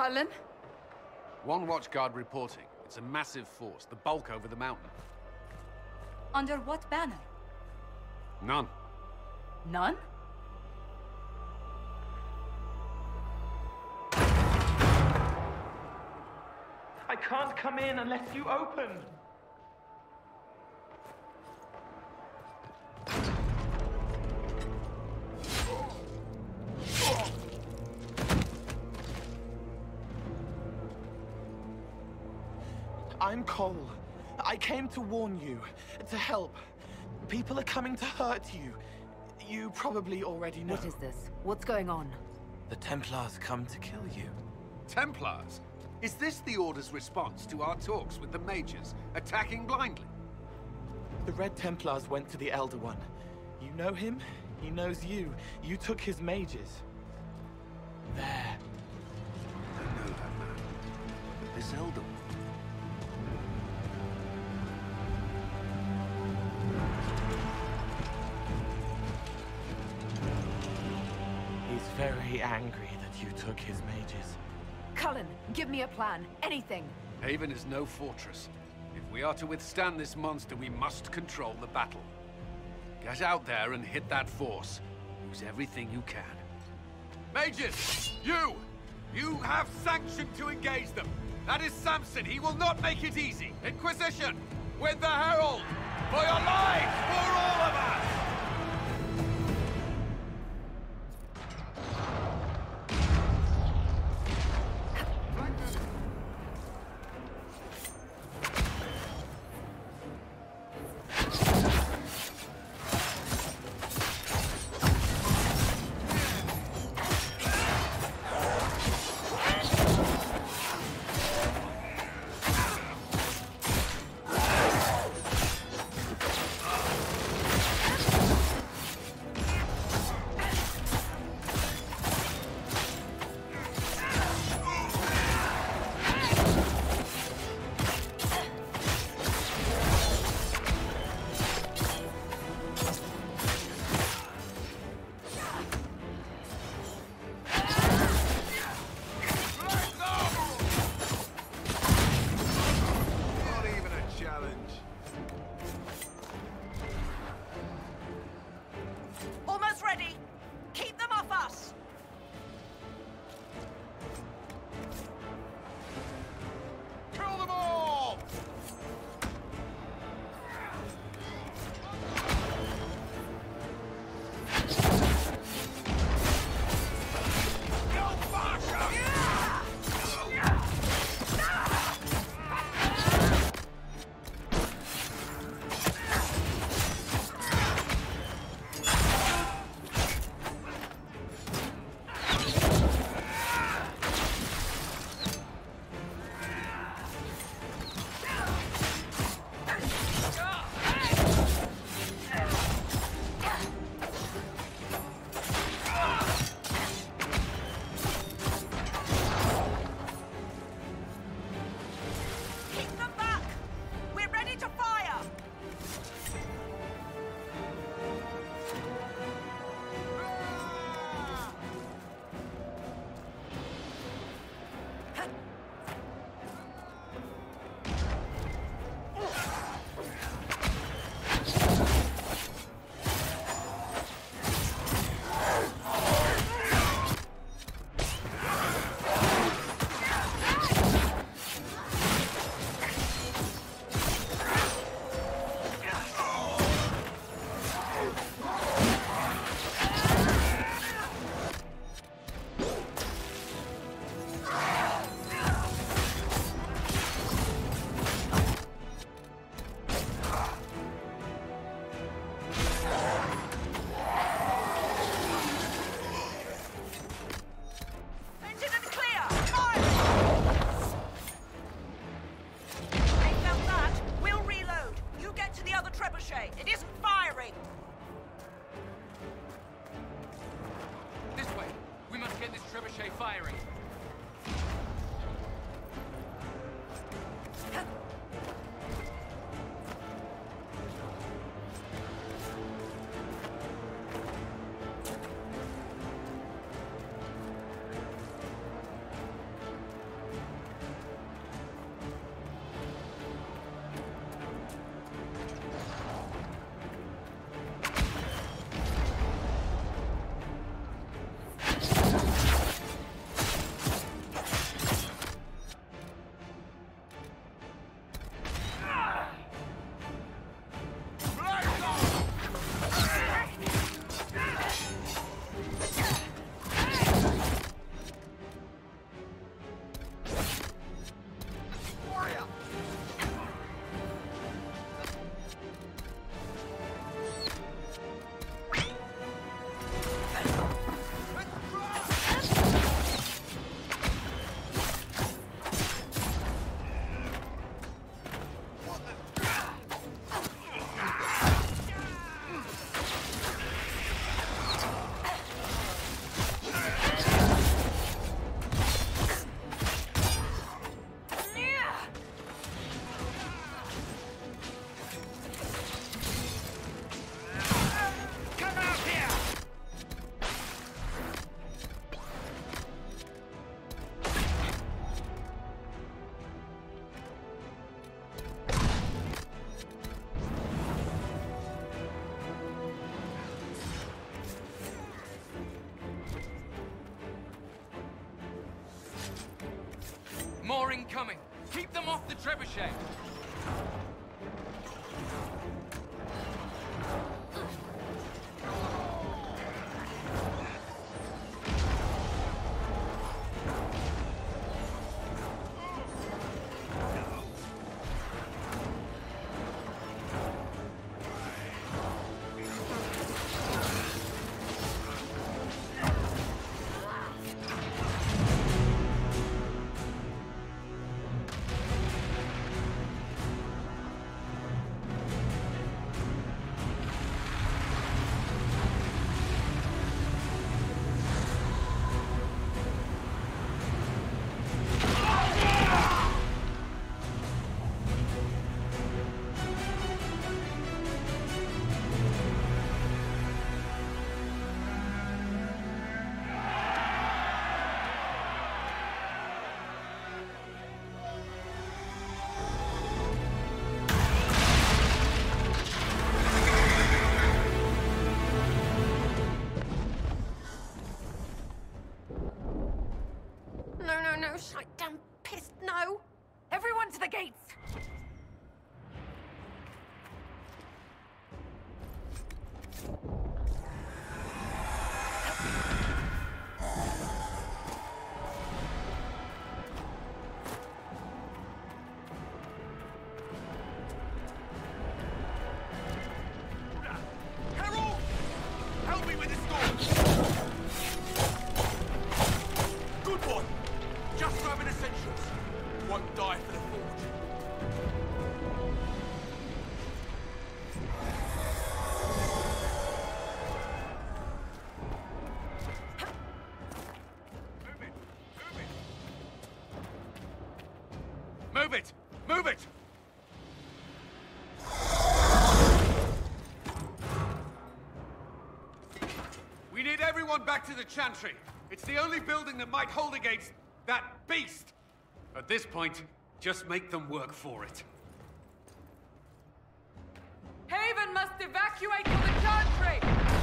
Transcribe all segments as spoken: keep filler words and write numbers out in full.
Cullen? One watchguard reporting. It's a massive force, the bulk over the mountain. Under what banner? None. None? I can't come in unless you open. I'm Cole. I came to warn you, to help. People are coming to hurt you. You probably already know. What is this? What's going on? The Templars come to kill you. Templars? Is this the Order's response to our talks with the mages, attacking blindly? The Red Templars went to the Elder One. You know him? He knows you. You took his mages. There. I know that man. But this Elder One... He's very angry that you took his mages. Cullen, give me a plan. Anything. Haven is no fortress. If we are to withstand this monster, we must control the battle. Get out there and hit that force. Use everything you can. Mages! You! You have sanction to engage them! That is Samson! He will not make it easy! Inquisition! With the Herald! For your lives! For all of us! More incoming. Keep them off the trebuchet. No, shite damn pissed, no! Everyone to the gates! Harold! Help me with this door! Good one! Just grabbing essentials. Won't die for the forge. Move it! Move it! We need everyone back to the Chantry. It's the only building that might hold against that beast! At this point, just make them work for it. Haven must evacuate for the Chantry!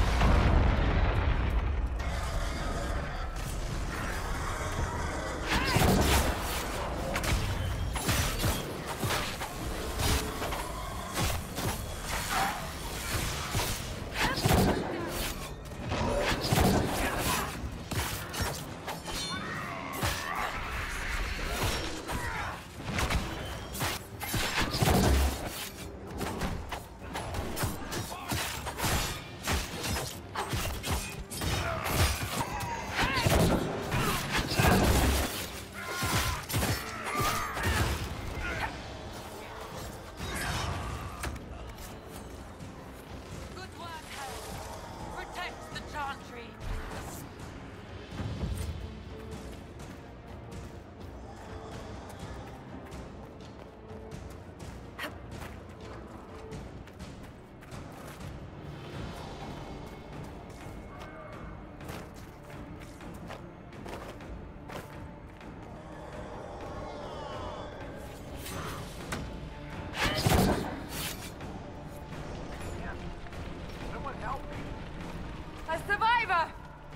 A survivor!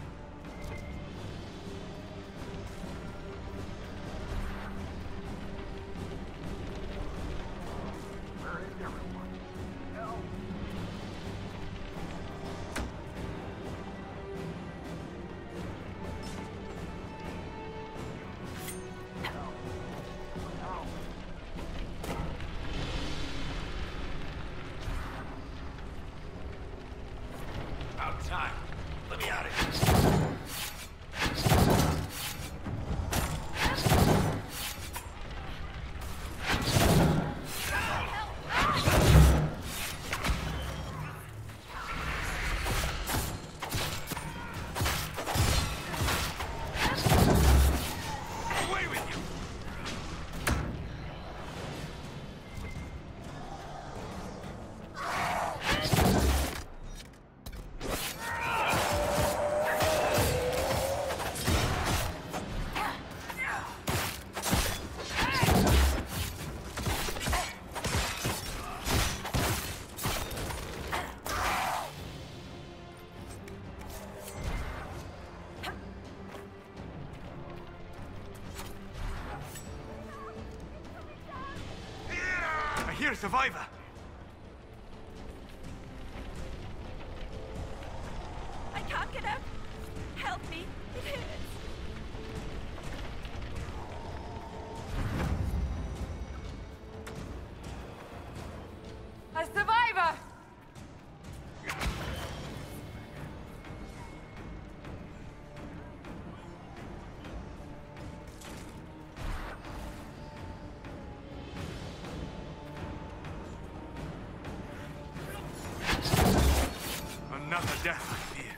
Where is everyone? Help! About time. Let me out of here. Away with you! a survivor! I can't get up! Help me! It hurts! A survivor! Another death, I fear.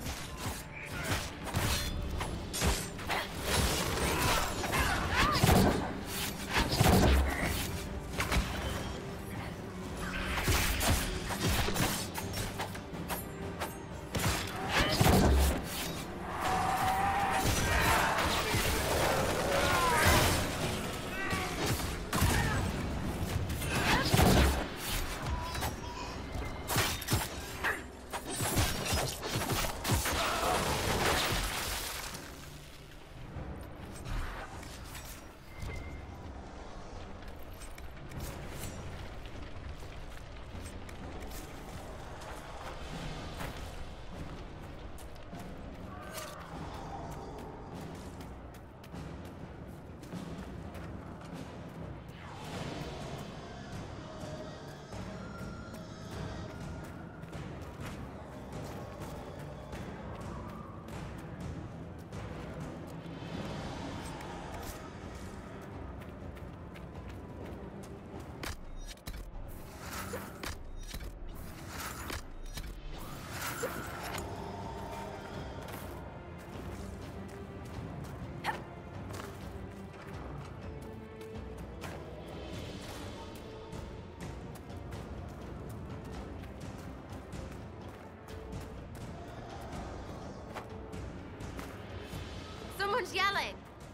Someone's yelling.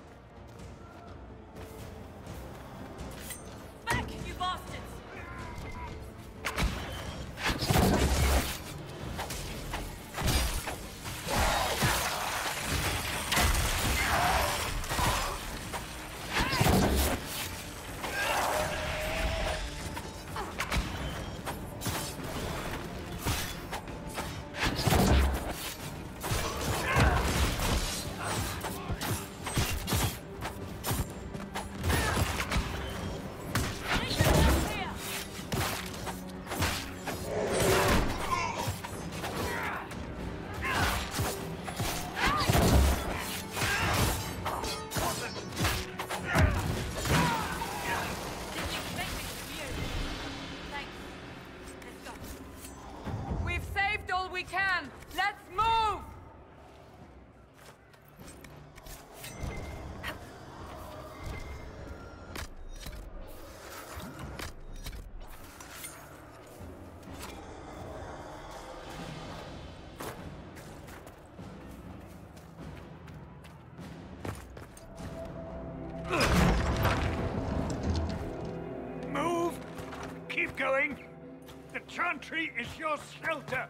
Back, you bastards! We've saved all we can. Let's move! Move! Keep going! The Chantry is your shelter!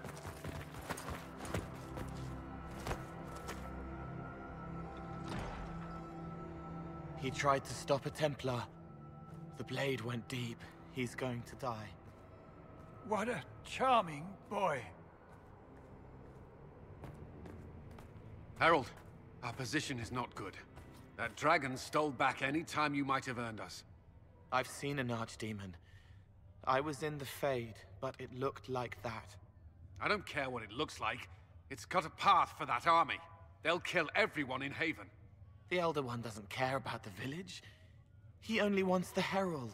He tried to stop a Templar. The blade went deep. He's going to die. What a charming boy. Harold, our position is not good. That dragon stole back any time you might have earned us. I've seen an archdemon. I was in the Fade, but it looked like that. I don't care what it looks like. It's got a path for that army. They'll kill everyone in Haven. The Elder One doesn't care about the village. He only wants the Herald.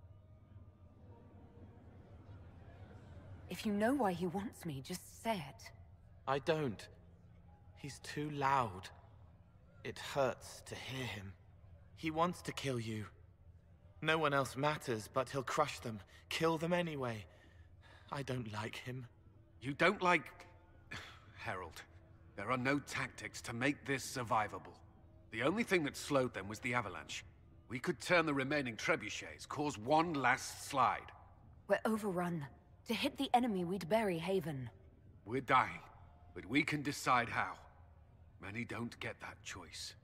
If you know why he wants me, just say it. I don't. He's too loud. It hurts to hear him. He wants to kill you. No one else matters, but he'll crush them, kill them anyway. I don't like him. You don't like... Herald, there are no tactics to make this survivable. The only thing that slowed them was the avalanche. We could turn the remaining trebuchets, cause one last slide. We're overrun. To hit the enemy, we'd bury Haven. We're dying, but we can decide how. Many don't get that choice.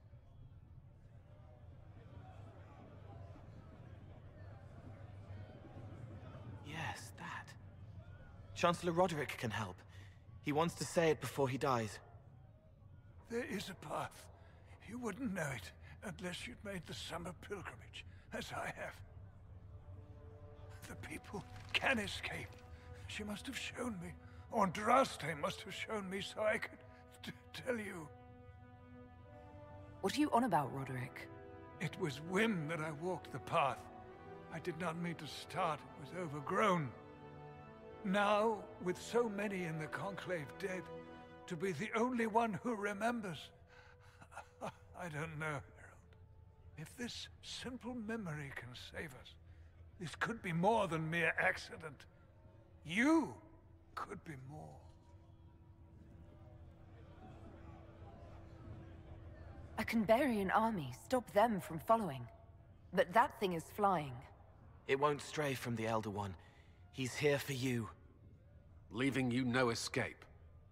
Yes, that. Chancellor Roderick can help. He wants to say it before he dies. There is a path. You wouldn't know it unless you'd made the summer pilgrimage, as I have. The people can escape. She must have shown me. Or Andraste must have shown me so I could t tell you. What are you on about, Roderick? It was whim that I walked the path. I did not mean to start. It was overgrown. Now, with so many in the Conclave dead, to be the only one who remembers... I don't know, Herald. If this simple memory can save us, this could be more than mere accident. You could be more. A Canbarian army. Stop them from following. But that thing is flying. It won't stray from the Elder One. He's here for you. Leaving you no escape.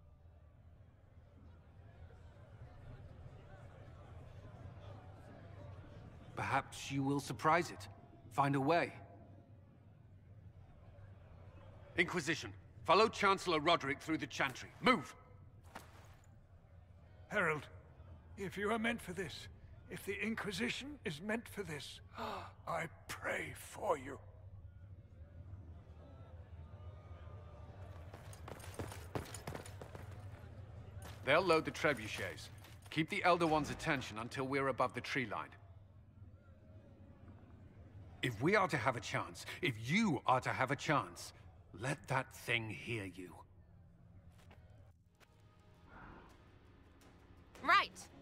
Perhaps you will surprise it. Find a way. Inquisition, follow Chancellor Roderick through the Chantry. Move! Herald, if you are meant for this, if the Inquisition is meant for this, I pray for you. They'll load the trebuchets. Keep the Elder One's attention until we're above the tree line. If we are to have a chance, if you are to have a chance, let that thing hear you. Right.